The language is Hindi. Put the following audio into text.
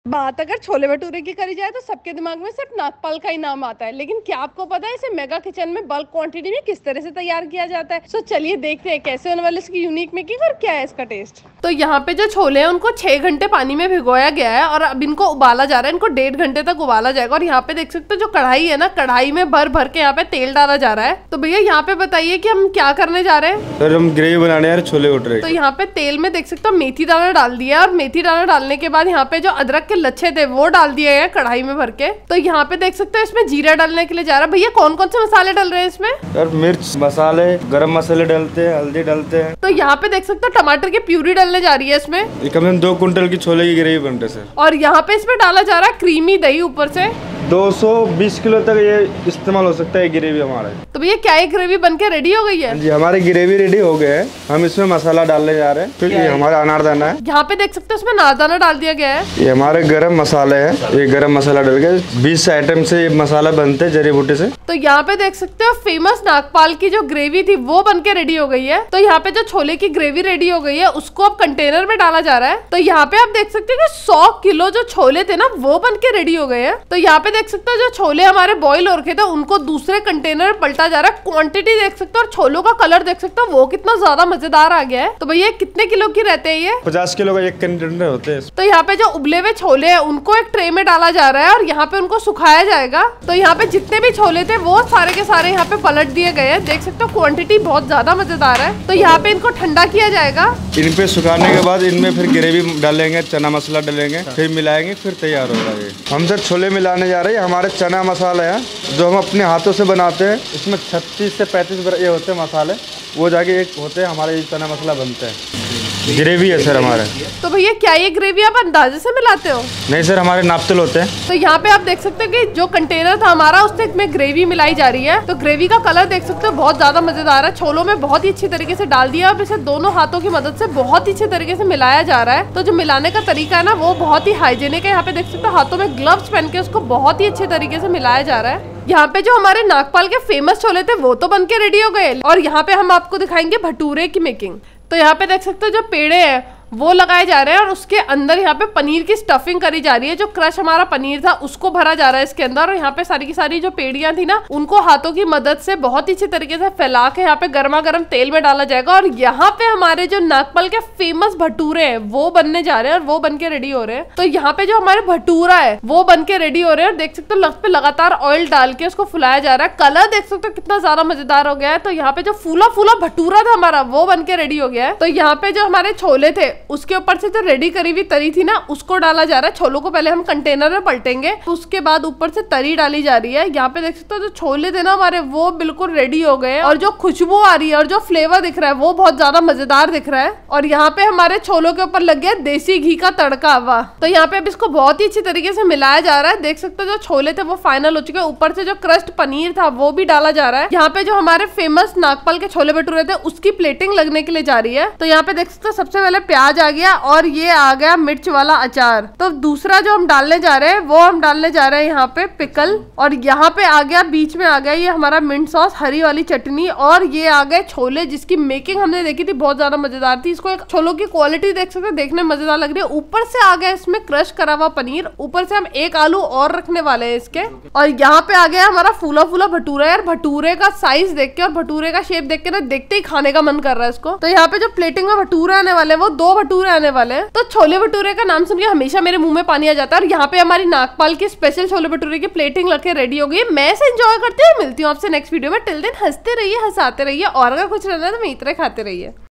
बात अगर छोले भटूरे की करी जाए तो सबके दिमाग में सिर्फ नागपाल का ही नाम आता है, लेकिन क्या आपको पता है इसे मेगा किचन में बल्क क्वांटिटी में किस तरह से तैयार किया जाता है। सो चलिए देखते हैं कैसे होने वाली इसकी यूनिक मेकिंग और क्या है इसका टेस्ट। तो यहाँ पे जो छोले हैं उनको 6 घंटे पानी में भिगोया गया है और अब इनको उबाला जा रहा है। इनको 1.5 घंटे तक उबाला जाएगा। और यहाँ पे देख सकते हो जो कढ़ाई है ना, कढ़ाई में भर भर के यहाँ पे तेल डाला जा रहा है। तो भैया यहाँ पे बताइए कि हम क्या करने जा रहे हैं। सर हम ग्रेवी बनाने यार छोले भटूरे। तो यहाँ पे तेल में देख सकते हो मेथी दाना डाल दिया और मेथी दाना डालने के बाद यहाँ पे जो अदरक के लच्छे थे वो डाल दिए हैं कढ़ाई में भर के। तो यहाँ पे देख सकते हो इसमें जीरा डालने के लिए जा रहा है। भैया कौन कौन से मसाले डाल रहे हैं इसमें। सर मिर्च मसाले, गरम मसाले डालते हैं, हल्दी डालते हैं। तो यहाँ पे देख सकते हो टमाटर की प्यूरी डालने जा रही है इसमें। ये कम से कम 2 कुंटल की छोले की ग्रेवी बनते है सर। और यहाँ पे इसमें डाला जा रहा है क्रीमी दही ऊपर से। 220 किलो तक ये इस्तेमाल हो सकता है ग्रेवी हमारा। तो भैया क्या ये ग्रेवी बनके रेडी हो गई है। जी हमारी ग्रेवी रेडी हो गए हैं। हम इसमें मसाला डालने जा रहे हैं। फिर ये हमारा अनारदाना है। यहाँ पे देख सकते हो इसमें अनारदाना डाल दिया गया है। ये हमारे गरम मसाले हैं। ये गरम मसाला डाल के 20 आइटम से ये मसाला बनते हैं जड़ी बूटी से। तो यहाँ पे देख सकते हो फेमस नागपाल की जो ग्रेवी थी वो बनके रेडी हो गई है। तो यहाँ पे जो छोले की ग्रेवी रेडी हो गई है उसको अब कंटेनर में डाला जा रहा है। तो यहाँ पे आप देख सकते हो 100 किलो जो छोले थे ना वो बनके रेडी हो गए हैं। तो यहाँ पे देख सकते हो जो छोले हमारे बॉईल हो रखे थे उनको दूसरे कंटेनर में पलटा जा रहा है। क्वांटिटी देख सकते हो और छोलों का कलर देख सकते हो वो कितना ज्यादा मजेदार आ गया है। तो भैया कितने किलो की रहते हैं ये। 50 किलो का एक कंटेनर होते हैं। तो यहाँ पे जो उबले हुए छोले हैं उनको एक ट्रे में डाला जा रहा है और यहाँ पे उनको सुखाया जाएगा। तो यहाँ पे जितने भी छोले थे वो सारे के सारे यहाँ पे पलट दिए गए हैं। देख सकते हो क्वांटिटी बहुत ज्यादा मजेदार है। तो यहाँ पे इनको ठंडा किया जाएगा। इन पे सुखाने के बाद इनमें फिर ग्रेवी डालेंगे, चना मसाला डालेंगे, फिर मिलाएंगे, फिर तैयार होगा ये। हम सर छोले मिलाने जा रहे हैं। हमारे चना मसाला है जो हम अपने हाथों से बनाते हैं। इसमें 36 से 35 ये होते हैं मसाले। वो जाके एक होते हैं हमारे चना मसाला बनते हैं। ग्रेवी है सर हमारे। तो भैया क्या ये ग्रेवी आप अंदाजे से मिलाते हो। नहीं सर हमारे नापतल होते हैं। तो यहाँ पे आप देख सकते हो कि जो कंटेनर था हमारा उसमें ग्रेवी मिलाई जा रही है। तो ग्रेवी का कलर देख सकते हो बहुत ज्यादा मजेदार है। छोलों में बहुत ही अच्छी तरीके से डाल दिया और इसे दोनों हाथों की मदद से बहुत ही अच्छे तरीके से मिलाया जा रहा है। तो जो मिलाने का तरीका है ना वो बहुत ही हाइजेनिक है। यहाँ पे देख सकते हो हाथों में ग्लव्स पहन के उसको बहुत ही अच्छे तरीके से मिलाया जा रहा है। यहाँ पे जो हमारे नागपाल के फेमस छोले थे वो तो बनके रेडी हो गए और यहाँ पे हम आपको दिखाएंगे भटूरे की मेकिंग। तो यहाँ पे देख सकते हो जो पेड़े हैं वो लगाए जा रहे हैं और उसके अंदर यहाँ पे पनीर की स्टफिंग करी जा रही है। जो क्रश हमारा पनीर था उसको भरा जा रहा है इसके अंदर। और यहाँ पे सारी की सारी जो पेड़ियां थी ना उनको हाथों की मदद से बहुत ही अच्छी तरीके से फैला के यहाँ पे गर्मा गर्म तेल में डाला जाएगा। और यहाँ पे हमारे जो नागपाल के फेमस भटूरे हैं वो बनने जा रहे हैं और वो बन के रेडी हो रहे हैं। तो यहाँ पे जो हमारे भटूरा है वो बन के रेडी हो रहे हैं और देख सकते हो पे लगातार ऑयल डाल के उसको फुलाया जा रहा है। कलर देख सकते हो कितना ज्यादा मजेदार हो गया है। तो यहाँ पे जो फूला फूला भटूरा था हमारा वो बन के रेडी हो गया है। तो यहाँ पे जो हमारे छोले थे उसके ऊपर से रेडी करी हुई तरी थी ना उसको डाला जा रहा है। छोलों को पहले हम कंटेनर में पलटेंगे, उसके बाद ऊपर से तरी डाली जा रही है। यहाँ पे देख सकते हो जो छोले थे ना हमारे वो बिल्कुल रेडी हो गए और जो खुशबू आ रही है और जो फ्लेवर दिख रहा है वो बहुत ज्यादा मजेदार दिख रहा है। और यहाँ पे हमारे छोलों के ऊपर लग गया देसी घी का तड़का। वाह। तो यहाँ पे अब इसको बहुत ही अच्छी तरीके से मिलाया जा रहा है। देख सकते हो जो छोले थे वो फाइनल हो चुके हैं। ऊपर से जो क्रस्ट पनीर था वो भी डाला जा रहा है। यहाँ पे जो हमारे फेमस नागपाल के छोले भटूरे थे उसकी प्लेटिंग लगने के लिए जा रही है। तो यहाँ पे देख सकते हो सबसे पहले प्याज आ गया और ये आ गया मिर्च वाला अचार। तो दूसरा जो हम डालने जा रहे हैं वो हम डालने जा रहे हैं यहाँ पे पिकल। और यहाँ पे आ गया बीच में आ गया ये हमारा मिंट सॉस, हरी वाली चटनी। और ये आ गए छोले जिसकी मेकिंग हमने देखी थी बहुत ज्यादा मजेदार थी। इसको एक छोलों की क्वालिटी देख सकते हो, देखने में मजेदार लग रही है। ऊपर से आ गया इसमें क्रश करा हुआ पनीर। ऊपर से हम एक आलू और रखने वाले हैं इसके। और यहाँ पे आ गया हमारा फूला फूला भटूरा। यार भटूरे का साइज देख के और भटूरे का शेप देख के ना देखते ही खाने का मन कर रहा है इसको। तो यहाँ पे जो प्लेटिंग में भटूरे आने वाले हैं वो 2 भटूरे आने वाले हैं। तो छोले भटूरे का नाम सुन के हमेशा मेरे मुंह में पानी आ जाता है। और यहाँ पे हमारी नागपाल की स्पेशल छोले भटूरे की प्लेटिंग लग के रेडी हो गई। मैं इसे एंजॉय करते हुए मिलती हूँ आपसे नेक्स्ट वीडियो में। टिल देन हंसते रहिए, हंसाते रहिए और अगर कुछ रहना है तो मैं इतना खाते रहिए।